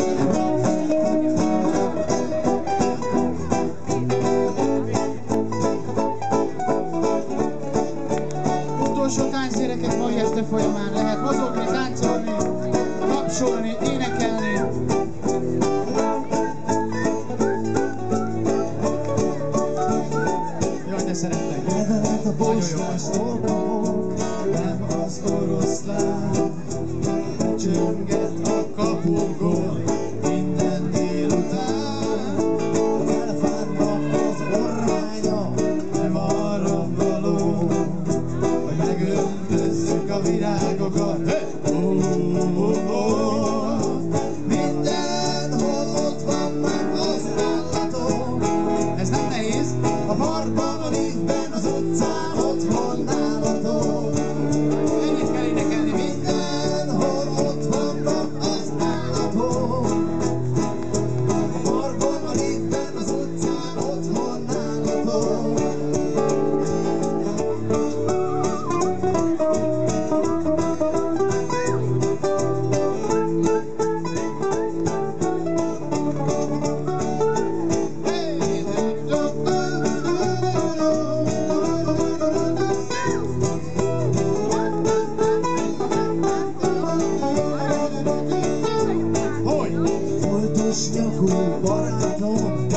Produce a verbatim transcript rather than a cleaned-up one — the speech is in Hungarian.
Utolsó tánc gyerekek mai este folyamán lehet mozogni, táncolni, tapsolni, énekelni. Jaj, de szerettek! Levelet a postástól kapok, nem az oroszlán. Csönget a kapunkon minden délután. Az elefántnak az orránya nem arra való, hogy megöntözzük a virágokat. Hey! Oh, oh, oh. Mindenhol ott vannak az állatok. Ez nem nehéz. A parkban, a liftben, az utcán, otthon állatok. Ennyit kell énekelni. Mindenhol ott vannak az állatok. A parkban, a liftben, az utcán, otthon állatok. Foltos nyakú barátom,